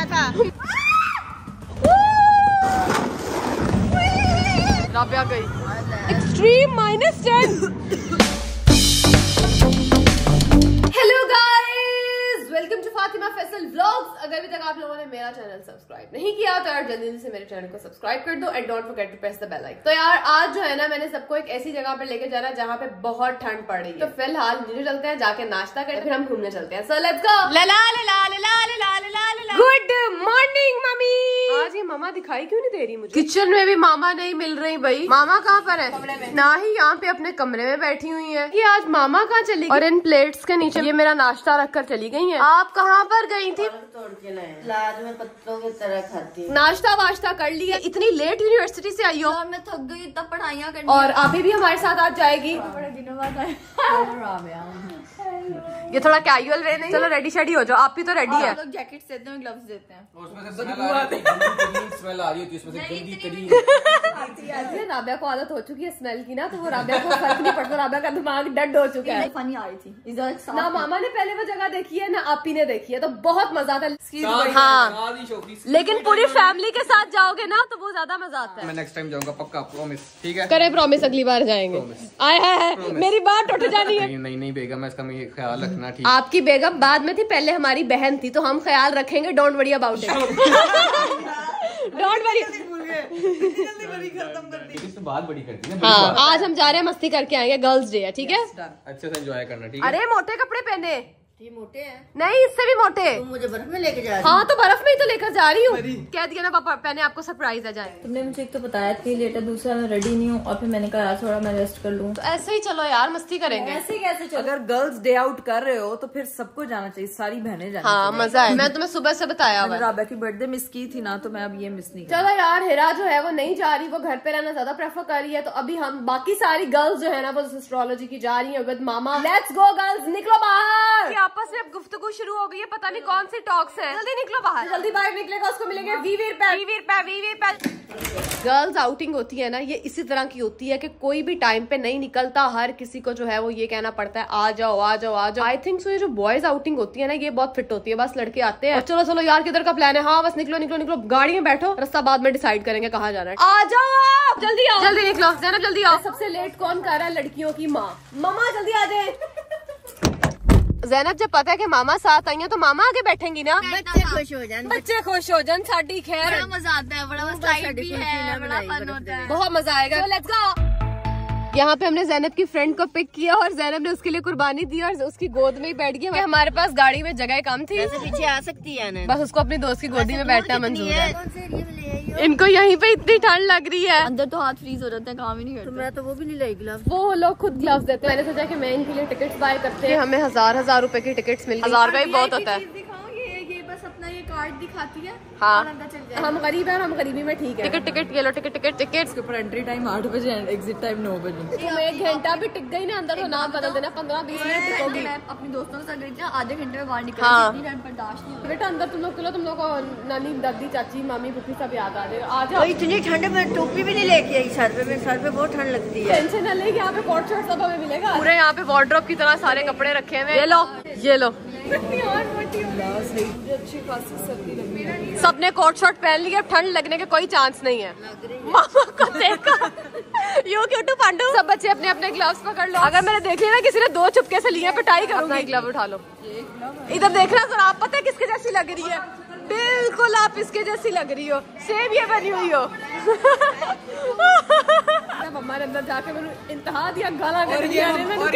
था। राबिया गई। Extreme -10। Hello guys, welcome to Fatima Faisal vlogs. अगर अभी तक आप लोगों ने मेरा चैनल सब्सक्राइब नहीं किया तो यार जल्दी से मेरे चैनल को सब्सक्राइक कर दो and don't forget to press the bell icon. तो यार आज जो है ना, मैंने सबको एक ऐसी जगह पर लेके जाना जहाँ पे बहुत ठंड पड़ रही है। तो फिलहाल नीचे चलते हैं, जाके नाश्ता करते फिर हम घूमने चलते हैं। So let's go. Good morning mummy. आज ये मामा दिखाई क्यों नहीं दे रही मुझे? किचन में भी मामा नहीं मिल रही भाई। मामा कहाँ पर है? ना ही यहाँ पे अपने कमरे में बैठी हुई है। ये आज मामा कहाँ चली गई? और इन प्लेट्स के नीचे ये मेरा नाश्ता रख कर चली गई है। आप कहाँ पर गई थी? तोड़ के लाए। लाज में पत्तों की तरह खाती है। नाश्ता वाश्ता कर लिया? इतनी लेट यूनिवर्सिटी से आई हो? मैं थक गई, इतना पढ़ाइयाँ करनी। और अभी भी हमारे साथ आज जाएगी। बड़े दिनों बाद आए। ये थोड़ा कैजुअल वे नहीं। चलो रेडी शेडी हो जाओ। आप भी तो रेडी है। लोग जैकेट्स देते हैं, ग्लव्स देते हैं। स्मेल आ रही है, इसमें से गंदी तरी। राबिया को आदत हो चुकी है स्मेल की ना, तो वो राबिया को फर्क नहीं पड़ता। राबिया का दिमाग डेड हो चुका है। फनी आ रही थी। ना मामा ने पहले वो जगह देखी है ना आपी ने देखी है, तो बहुत मजा आता है। हाँ, लेकिन पूरी फैमिली के साथ जाओगे ना तो वो ज्यादा मजा आता है। मैं नेक्स्ट टाइम जाऊंगा पक्का, प्रॉमिस। ठीक है, करे प्रॉमिस, अगली बार जाएंगे। आए है मेरी बात उठ जानी है। नहीं बेगम, इसका मैं ख्याल रखना। ठीक, आपकी बेगम बाद में थी, पहले हमारी बहन थी, तो हम ख्याल रखेंगे। Don't worry about it. Don't worry. तो बात बड़ी करती है। हाँ, आज हम जा रहे हैं, मस्ती करके आएंगे। गर्ल्स डे है, ठीक है? अच्छे से एंजॉय करना। ठीक है। अरे मोटे कपड़े पहने। ये मोटे हैं। नहीं, इससे भी मोटे। तुम मुझे बर्फ में लेके जा रही। हाँ, तो बर्फ में ही तो लेकर जा रही हूँ। कह दिया ना पापा, पहले आपको सरप्राइज आ जाए। तुमने मुझे एक तो बताया इतनी लेट है, दूसरा मैं रेडी नहीं हूँ, और फिर मैंने कहा यार थोड़ा मैं रेस्ट कर लूँ। तो ऐसे ही चलो यार, मस्ती करेंगे। ऐसे कैसे चलो? अगर गर्ल्स डे आउट कर रहे हो तो फिर सबको जाना चाहिए, सारी बहनें जाना हाँ, मजा है। मैं तुम्हें सुबह से बताया हुआ चाहिए। है। राबिया की बर्थडे मिस की थी ना, तो मैं अब ये मिस नहीं चलो यार, हिरा जो है वो नहीं जा रही, वो घर पे रहना ज्यादा प्रेफर कर रही है। तो अभी हम बाकी सारी गर्ल्स जो है ना, वो एस्ट्रोलॉजी की जा रही है विद मामा। लेट्स गो गर्ल्स, निकलो बाहर। आपस में अब गुफ्तगू शुरू हो गई है, पता नहीं कौन सी टॉक्स है। जल्दी निकलो बाहर। जल्दी बाहर निकलेगा उसको मिलेंगे वीवीर पे। गर्ल्स आउटिंग होती है ना, ये इसी तरह की होती है कि कोई भी टाइम पे नहीं निकलता। हर किसी को जो है वो ये कहना पड़ता है आ जाओ आ जाओ आ जाओ। आई थिंक सो ये जो बॉयज आउटिंग होती है ना, ये बहुत फिट होती है। बस लड़के आते हैं, चलो चलो यार किधर का प्लान है? हाँ बस निकलो निकलो निकलो, गाड़ी में बैठो, रास्ता बाद में डिसाइड करेंगे कहाँ जाना है। आ जाओ जल्दी आओ, जल्दी निकलो। ज़ैनब जल्दी आओ। सबसे लेट कौन कर रहा है? लड़कियों की माँ। मामा जल्दी आ जाए। ज़ैनब जब पता है कि मामा साथ आई है तो मामा आगे बैठेंगी ना। बच्चे खुश हो जाए। बच्चे खुश हो जान। साड़ी खैर बड़ा मजा आता है, बड़ा स्लाइड भी है, बड़ा फन होता है, बहुत मजा आएगा। Let's go. यहाँ पे हमने ज़ैनब की फ्रेंड को पिक किया और ज़ैनब ने उसके लिए कुर्बानी दी और उसकी गोद में ही बैठ गई। हमारे पास गाड़ी में जगह कम थी, पीछे आ सकती है ना। बस उसको अपनी दोस्त की गोदी में बैठना मंजूर है। कौन से एरिया में ले आई हो? इनको यहीं पे इतनी ठंड लग रही है, अंदर तो हाथ फ्रीज हो जाते हैं, काम ही नहीं तो करते। मैं तो वो भी नहीं लाई ग्लव्स। वो लोग खुद ग्लव्स देते हैं। मैंने सोचा कि मैं इनके लिए टिकट्स बाय करते हैं। हमें हजार रुपए की टिकट्स मिल गई। 1000 रुपए भी बहुत होता है। ये बस अपना ये कार्ड दिखाती है। हाँ, और अंदर चल जाए। हम गरीब हैं, हम गरीबी में ठीक है। टिकट ये लो, टिकट इसके ऊपर एंट्री टाइम 8 बजे, एग्जिट टाइम 9 बजे। तुम 1 घंटा भी टिक गई ना अंदर तो नाम बदल देना। 15-20 मिनट टिकोगी। मैं अपनी दोस्तों के साथ गई थी, आधे घंटे में बाहर निकली। हाँ। इतनी ठंड बर्दाश्त नहीं होती। बेटा अंदर तुम लोग तुम लोग को नानी दादी चाची मामी फूफी सब याद आ जाएगा। आ जाओ। इतनी ठंड में टोपी भी नहीं लेके आई सर पे। मेरे सर पे बहुत ठंड लगती है। टेंशन न ले, यहाँ पे कोट शर्ट सब हमें मिलेगा। पूरे यहाँ पे वार्डरोब की तरह सारे कपड़े रखे हुए। ये लो ये लो। अच्छी खासी सर्दी लग रही है। सबने कोट शर्ट पहन लिया, ठंड लगने के कोई चांस नहीं है। मामा को देखा यू क्यों पांडू। सब बच्चे अपने अपने ग्लव्स पकड़ लो। अगर मैंने देख लिया ना किसी ने 2 चुपके से लिए, पिटाई करूंगी। ग्लव उठा लो, इधर देखना जरा। आप पता है किसके जैसी लग रही है? बिल्कुल आप इसके जैसी लग रही हो, सेम ये बनी हुई हो। हमारे अंदर जाके मैंने इंतहा दिया, गाला कर दिया।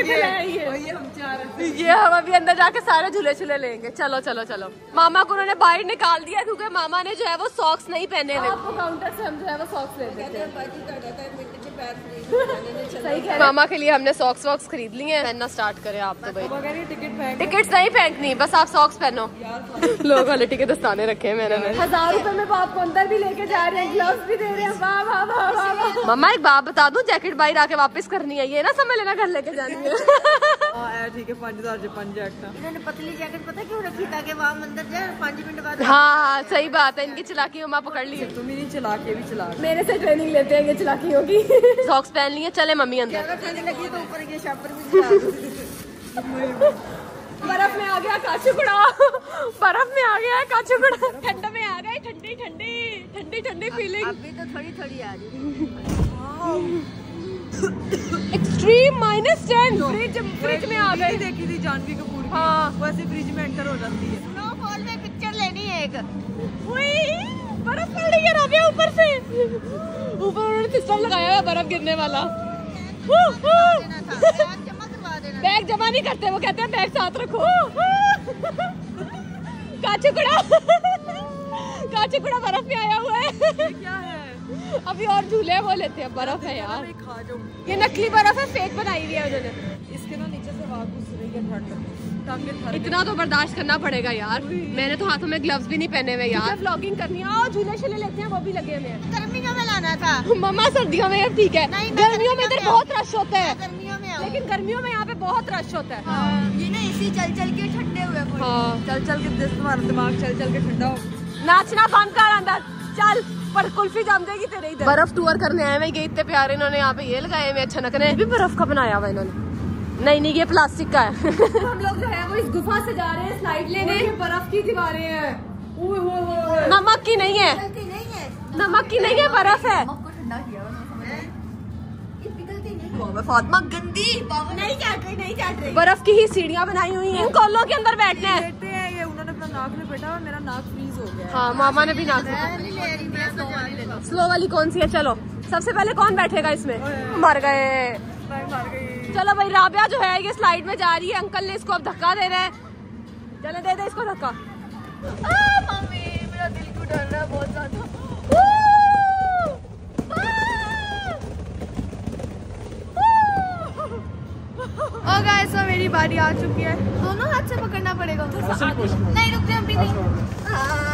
ये हम अभी अंदर जाके सारे झूले झूले लेंगे। चलो चलो चलो। मामा को उन्होंने बाहर निकाल दिया क्योंकि मामा ने जो है वो सॉक्स नहीं पहने थे। आपको काउंटर से हम जो है वो सॉक्स ले देते हैं। सही कह। मामा के लिए हमने सॉक्स वॉक्स खरीद लिए हैं। पहनना स्टार्ट करें आप तो भाई। टिकट्स नहीं फेंकनी, बस आप सॉक्स पहनो। लोग क्वालिटी के दस्ताने रखे हैं मैंने। 1000 रुपए में आपको अंदर भी लेके जा रहे हैं, ग्लव्स भी दे रहे हैं। वाह वाह वाह वाह। मम्मा एक बात बता दूं, जैकेट बाहर आके वापस करनी है, ये ना समझ लेना घर लेके जानी है। ठीक है, 5000 जैकेट। इन्होंने पतली जैकेट पता क्यों रखी? ताकि वहाँ अंदर जाए 5 मिनट बाद। हाँ सही बात है, इनकी चलाकी माँ पकड़ ली। तुम ही नहीं चला के भी चला। मेरे से ट्रेनिंग लेते हैं ये चलाकियों की। सॉक्स पहन लिए, चले मम्मी अंदर। ठंड लगी तो ऊपर के शापर भी बर्फ में आ गया काचुकड़ा, बर्फ में आ गया काचुकड़ा, ठंड में आ गए, ठंडी ठंडी ठंडी ठंडी फीलिंग। अभी तो थोड़ी थोड़ी आ रही एक्सट्रीम -10 फ्रिज में आ गए। देखी थी जानवी कपूर की, हाँ वैसे फ्रिज में एंटर हो जाती है। स्नोफॉल में पिक्चर लेनी है एक। बर्फ पड़ रही है राबिया ऊपर से, ऊपर उन्होंने सिस्टम लगाया है बर्फ गिरने वाला। बैग जमा नहीं करते, वो कहते हैं बैग साथ रखो। काचुकड़ा काचुकड़ा बर्फ में आया हुआ है। क्या है? अभी और झूले वो लेते हैं, बर्फ है यार। मैं खा जाऊँ। ये नकली बर्फ है, फेक बनाई हुई है उन्होंने। इसके ना नीचे से हवा घुस रही है, ठंड टांगे थर इतना तो बर्दाश्त करना पड़ेगा यार। मैंने तो हाथों में ग्लव्स भी नहीं पहने हुए यार। व्लॉगिंग करनी है और झूले शूले लेते हैं, वो भी लगे हुए हैं। गर्मियों में लाना था। मम्मा सर्दियों में यार ठीक है, गर्मियों में इधर बहुत रश होता है, गर्मियों में आओ। लेकिन गर्मियों में यहाँ पे बहुत रश होता है। ये ना इसी चल चल के ठंडे हुए पड़े। हाँ चल चल के तुम्हारा दिमाग चल चल के ठंडा हो। नाचना बंद कर अंदर चल, पर कुल्फी जम जाएगी तेरे इधर। बर्फ टूर करने आए हैं, ये इतने प्यारे इन्होंने यहाँ पे ये लगाए हुए छनकने। भी बर्फ का बनाया हुआ इन्होंने। नहीं ये प्लास्टिक का है। हम लोग जो है वो इस गुफा से जा रहे हैं स्लाइड लेने। बर्फ की दीवारें हैं। नमक की नहीं है, पिघलती नहीं है। नमक की नहीं है, बर्फ है। आपको ठंडा किया ये पिघलती नहीं। फातिमा गंदी नहीं चाट रही, नहीं चाट रही। बर्फ की ही सीढ़ियाँ बनाई हुई हैं। इन कॉलों के अंदर बैठने हैं। लेटे हैं ये, उन्होंने अपना नाक में बैठा और मेरा नाक फ्रीज हो गया है। हाँ मामा ने भी नाक मैं नहीं ले रही, मैं तो जा रही हूँ। स्लो वाली कौन सी है? चलो सबसे पहले कौन बैठेगा इसमें? मर गए। मैं मर गई। चलो भाई राबिया जो है ये स्लाइड में जा रही है, अंकल ने इसको अब धक्का दे रहे हैं। चले दे दे इसको धक्का। मम्मी मेरा दिल को डर रहा है बहुत ज्यादा। और गाइस तो मेरी बारी आ चुकी है। दोनों हाथ से पकड़ना पड़ेगा। नहीं रुक जाए अभी नहीं।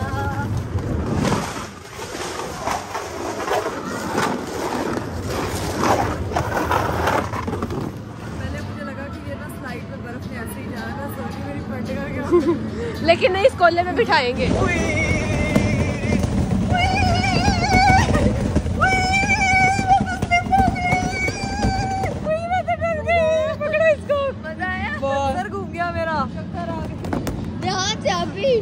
लेकिन नहीं, इस कोले में बिठाएंगे। पकड़ो इसको। मजा आया? सर घूम गया मेरा। ध्यान से अभी।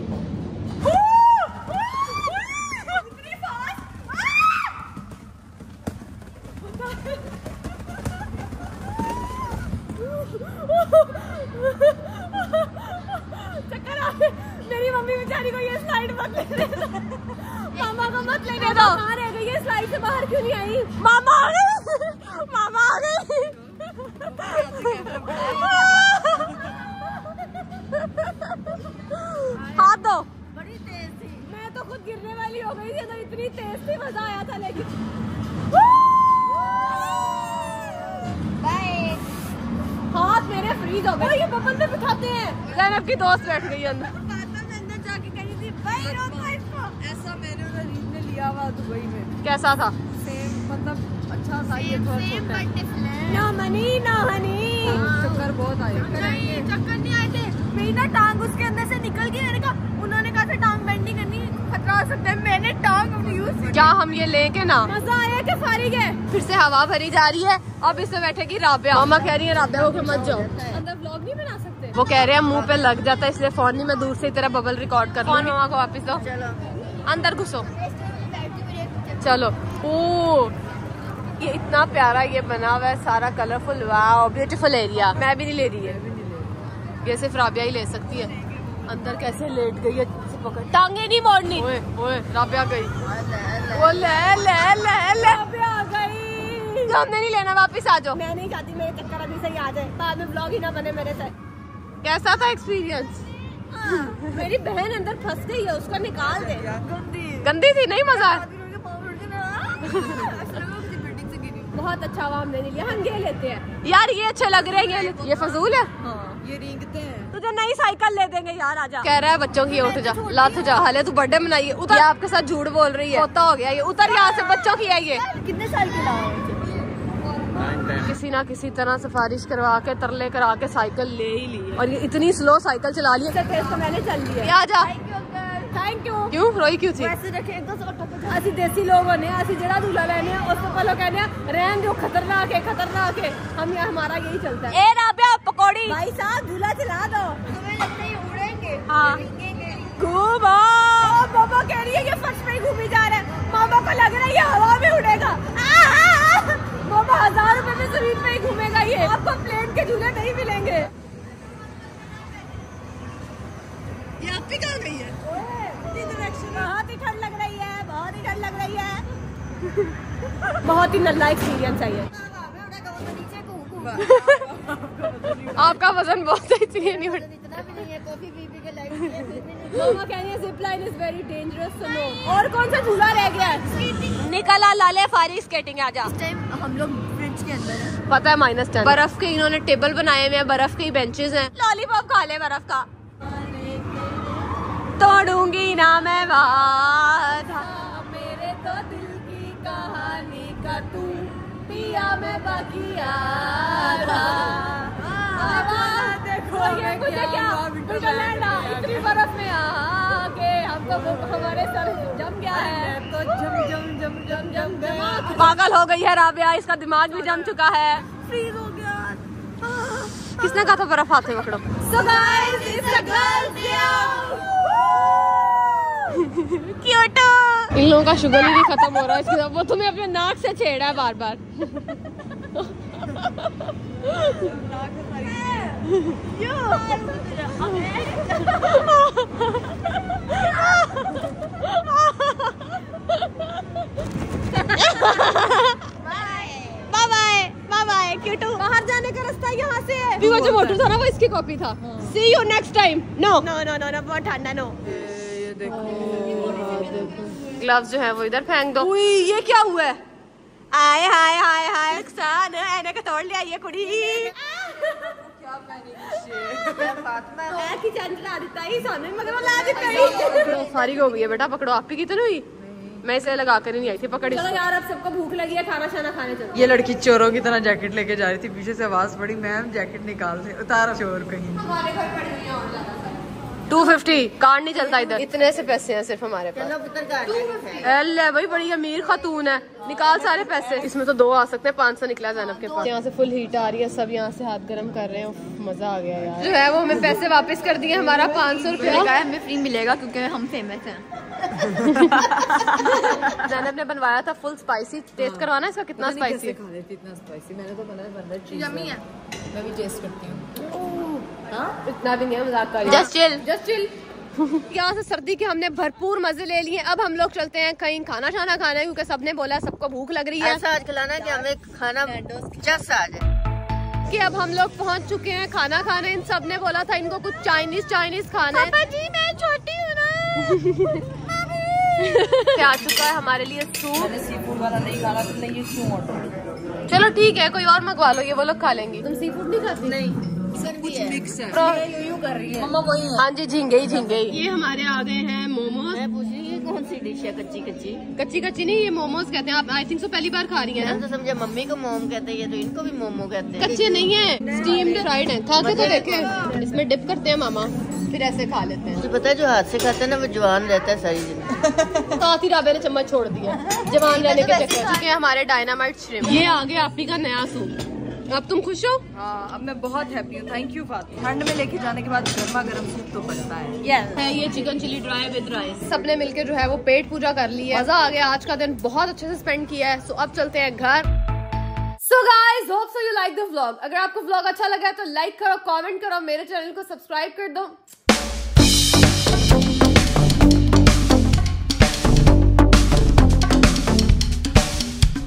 चक्कर आ गए। मेरी मम्मी बेचारी को ये स्लाइड मत लेने दो। मामा को मत लेने दो। कहाँ रह गई? ये स्लाइड से बाहर क्यों नहीं आई? मामा आ गई, मामा आ गई। हाथ दो। बड़ी तेज थी। मैं तो खुद गिरने वाली हो गई थी, तो इतनी तेज थी, मजा आया था। लेकिन बाय। हाथ मेरे फ्रीज हो गए। ये बबल में बिठाते हैं। ज़ैनब की दोस्त बैठ गई अंदर। अंदर जाके कही थी भाई रोको इसको। ऐसा मैंने उधर रील में लिया हुआ दुबई में। कैसा था? सेम मतलब अच्छा था ये, थोड़ा छोटा है। ना मनी ना हनी। चक्कर बहुत आए। नहीं चक्कर नहीं आए थे। मेरी ना टांग उसके अंदर से निकल गई। मैंने कहा, उन्होंने कहा था टांग बेंड नहीं करनी, खतरा हो सकता है। मैंने टांग अपनी यूज। क्या हम ये लेके ना? मजा आया कि फारिग है? फिर से हवा भरी जा रही है। अब इसमें बैठेगी राबिया। मामा कह रही है राबिया को मत जाओ। अंदर व्लॉग नहीं बना सकते? वो कह रहे हैं मुंह पे लग जाता है, इसलिए फोन नहीं, मैं दूर से तेरा बबल रिकॉर्ड कर फोन मामा को वापस दो। अंदर घुसो। चलो। ओ ये इतना प्यारा ये बना हुआ है, सारा कलरफुल। Wow beautiful area. मैं भी नहीं ले रही है, ये सिर्फ राबिया ही ले सकती है। अंदर कैसे लेट गई है, पकड़, टांगे नहीं मोड़नी। ओए ओए राबिया गई। वो ले ले ले ले राबिया आ गई। जो हमने नहीं लेना वापस आ जाओ। मैं नहीं चाहती मेरे चक्कर अभी से ही आ जाए, बाद में ब्लॉग ही ना बने मेरे से। कैसा था एक्सपीरियंस? मेरी बहन अंदर फंस गई है, उसको निकाल दे। गंदी थी, नहीं मजा आया। बहुत अच्छा हुआ हमने नहीं लिया, हम ये लेते हैं यार, ये अच्छे लग रहे हैं। ये फजूल है। हाँ, ये रेंगते हैं। तुझे नई साइकिल ले देंगे यार, आजा। कह रहा है बच्चों की, उठ जा, लात जा। हाले तू बर्थडे मनाइए। उतर। आपके साथ झूठ बोल रही है, होता हो गया ये। उतर यहाँ से, बच्चों की है ये। कितने साल की लाओ? किसी ना किसी तरह सिफारिश करवा के, तरले करा के साइकिल ले ही ली, और ये इतनी स्लो साइकिल चला ली है। तो मैंने चल लिया। आ जा। Thank you. क्यों रोई क्यों थी? वैसे रखे असि देसी लोग होने, असि जरा दूल्हा लेने, उस तो पहले कहने रहन जो खतरनाक है, खतरनाक है। हम यहाँ हमारा यही चलता है। ए राबिया पकौड़ी नहीं। भाई साहब झूला चला दो, हमें लगता है उड़ेंगे। हाँ घूमो। मामा कह रही है कि फर्श पे ही घूमी जा रहा है, मामा को लग रहा है ये हवा में उड़ेगा। मामा 1000 रुपए में जमीन पे ही घूमेगा ये, आपको प्लेन के झूले नहीं मिलेंगे। ये आप भी कहाँ गई है? बहुत ही ठंड लग रही है, बहुत ही ठंड लग रही है। बहुत ही नल्ला एक्सपीरियंस है ये। आपका वजन बहुत है इसलिए नहीं उठ। मामा कह रही है zip line is very dangerous, सुनो। और कौन सा झूला रह गया है? निकला लाले फारी स्केटिंग आजा। इस टाइम हम लोग फ्रिज के अंदर हैं। पता है -10 बर्फ के इन्होंने टेबल बनाए हुए हैं, बर्फ के ही बेंचेस हैं। लॉलीपॉप खा ले बर्फ का। तोड़ूंगी ना मैं वादा, मेरे तो दिल की कहानी का तू पिया मैं बाकी आधा। देखो ये मुझे क्या इतनी बर्फ में आके हमको हमारे सर जम गया है, तो जम दिमाग पागल हो गई है राबिया, इसका दिमाग भी जम चुका है। फ्रीज हो गया। किसने कहा था बर्फ हाथ में पकड़ो? So guys, it's a girls' day. Cute. इन लोगों का शुगर ही खत्म हो रहा है इसके साथ। वो तुम्हें अपने नाक से छेड़ा है बार बार। बाय क्यूटू। बाहर जाने का रास्ता यहाँ से है। वो जो मोटर था ना वो इसकी कॉपी था। See you next time. No बहुत ठंडा नो। ग्लव्स जो है वो इधर फेंक दो। ये क्या हुआ है? आए हाय हाय हाय नुकसान एने का तोड़ लिया ये कुड़ी। क्या सारी हो गई है बेटा, पकड़ो। आप ही कितनी हुई? मैं इसे लगा कर ही नहीं आई थी, पकड़ी। चलो यार अब सबको भूख लगी है, खाना शाना खाने चलो। ये लड़की चोरों की तरह जैकेट लेके जा रही थी, पीछे से आवाज पड़ी मैम जैकेट निकाल दे, उतारा चोर कहीं। 250 कार्ड नहीं चलता इधर, इतने से पैसे हैं सिर्फ हमारे पास। अल्लाह भाई बड़ी अमीर खातून है, निकाल सारे पैसे। इसमें तो 2 आ सकते हैं, 500 निकला ज़ैनब के पास। यहाँ से फुल हीट आ रही है, सब यहाँ से हाथ गर्म कर रहे हैं। मजा आ गया यार। जो है वो हमें पैसे वापस कर दिए, हमारा 500 रुपया हमें फ्री मिलेगा क्योंकि हम फेमस हैं। ज़ैनब ने बनवाया था फुल स्पाइसी। टेस्ट करवाना इसका कितना स्पाइसी है? खा लेती इतना स्पाइसी, मैंने तो बना यम्मी है। मैं भी टेस्ट करती हूँ। इतना भी नहीं है, मजाक कर। Just chill. यहाँ से सर्दी के हमने भरपूर मजे ले लिए। अब हम लोग चलते हैं कहीं खाना शाना खाने, क्योंकि सबने बोला सबको भूख लग रही है। ऐसा आज खिलाना कि हमें खाना जस आ जाए। कि अब हम लोग पहुँच चुके हैं खाना खाने। इन सब ने बोला था इनको कुछ चाइनीज खाना है। पापा जी मैं छोटी हूँ ना। आ चुका है हमारे लिए सूप। मैंने सी फूड वाला नहीं खाना, तुमने ये क्यों ऑर्डर? चलो ठीक है, कोई और मंगवा लो, ये वो लोग खा लेंगी। तुम सी फूड नहीं खाती? नहीं कुछ मिक्स है। यूं कर रही है मम्मा वही है। हाँ जी, झींगे ही। ये हमारे आ गए हैं मोमोज। मैं पूछ रही हूँ कौन सी डिश है? कच्ची नहीं, ये मोमोज कहते हैं। आप आई थिंक सो पहली बार खा रही हैं ना? तो समझे मम्मी को मोम कहते हैं, तो इनको भी मोमो कहते हैं। कच्चे नहीं है, स्टीम्ड फ्राइड है। खा के तो देखे। इसमें डिप करते हैं मामा, फिर ऐसे खा लेते हैं। मुझे पता है जो हाथ से खाते हैं ना वो जवान रहता है सारी जिंदगी। साथ ही राबे ने चम्मच छोड़ दिया जवान रहने के चक्कर। ठीक है, हमारे डायनामाइट श्रिम्प। ये आ गया आप ही का नया सूप। अब तुम खुश हो? हाँ, अब मैं बहुत हैप्पी हूँ। Thank you Fatima. ठंड में लेके जाने के बाद गर्मा गर्म सूप तो बनता है। है ये chicken chilli dry with rice. सबने मिलकर जो है वो पेट पूजा कर ली है। मजा आ गया, आज का दिन बहुत अच्छे से स्पेंड किया है। सो अब चलते हैं घर। So guys, hope so you like the vlog. अगर आपको व्लॉग अच्छा लगा है तो लाइक करो, कमेंट करो, मेरे चैनल को सब्सक्राइब कर दो।